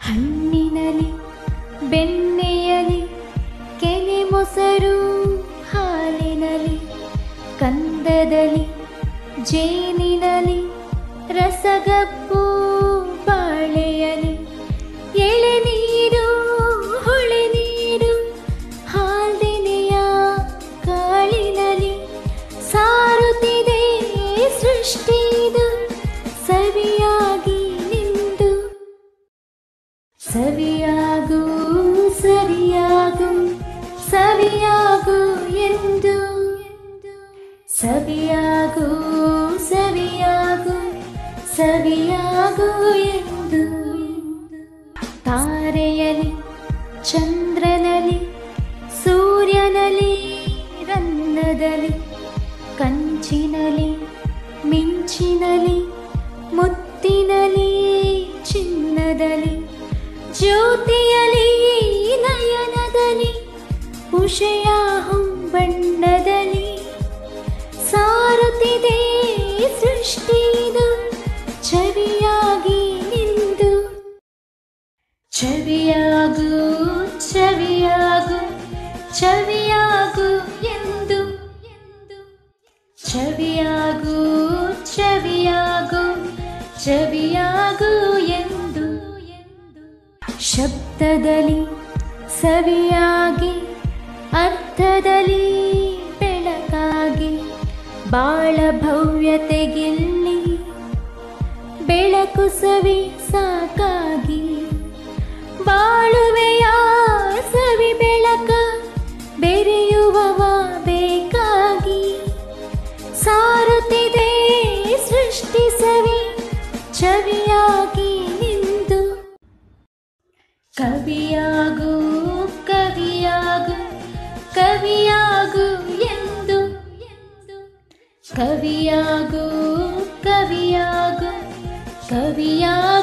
ಹಣ್ಣಿನಲಿ ಬೆಣ್ಣೆಯಲಿ ಕೆನೆ ಮೊಸರು ಹಾಲಿನಲಿ ಕಂದದಲ್ಲಿ ಜೇನಿನಲಿ ರಸಗಬ್ಬು ಬಾಳೆಯಲಿ ಎಳೆನೀರು ಹೊಳೆ ನೀರು ಹಾಲ್ದೆನೆಯ ಕಾಳಿನಲಿ ಸಾರುತ್ತಿದೆ ಸೃಷ್ಟಿದು ಸವಿಯಾಗಿ ನಿಂದು. ಸವಿಯಾಗು ಸವಿಯಾಗು ಸವಿಯಾಗು ಎಂದು. ಸವಿಯಾಗು ಸವಿಯಾಗು ಸವಿಯಾಗು ಎಂದು. ತಾರೆಯಲಿ ಚಂದ್ರನಲಿ ಸೂರ್ಯನಲಿ ರನ್ನದಲ್ಲಿ ಕಂಚಿನಲಿ ಮಿಂಚಿನಲಿ ಮುತ್ತಿನಲಿ ಚಿನ್ನದಲ್ಲಿ ಜ್ಯೋತಿಯಲಿ ನಯನದಲ್ಲಿ ಉಷಯ ಹೊಂಬಣ್ಣದಲ್ಲಿ ಸಾರುತ್ತಿದೆ ಸೃಷ್ಟಿದು ಚವಿಯಾಗಿ ನಿಂದು. ಚವಿಯಾಗು ಚವಿಯಾಗು ಚವಿಯಾಗು ಎಂದು. ಚವಿಯಾಗು ಚವಿಯಾಗು ಚವಿಯಾಗು ಎಂದು. ಶಬ್ದದಲ್ಲಿ ಸವಿಯಾಗಿ ಅರ್ಥದಲ್ಲಿ ಬೆಳಕಾಗಿ ಬಾಳ ಭವ್ಯತೆಗಿಲ್ಲಿ ಬೆಳಕು ಸವಿ ಸಾಕಾಗಿ ಬಾಳುವೆಯ ಸವಿ ಬೆಳಕ ಬೆರೆಯುವವ ಬೇಕಾಗಿ ಸಾರುತ್ತಿದೆ ಸೃಷ್ಟಿ ಸವಿ ಚವಿಯಾಗಿ ನಿಂದು. ಕವಿಯಾಗು ಕವಿಯಾಗು ಕವಿಯಾಗು ಎಂದು. ಕವಿಯಾಗು ಕವಿಯಾಗು ಕವಿಯಾಗು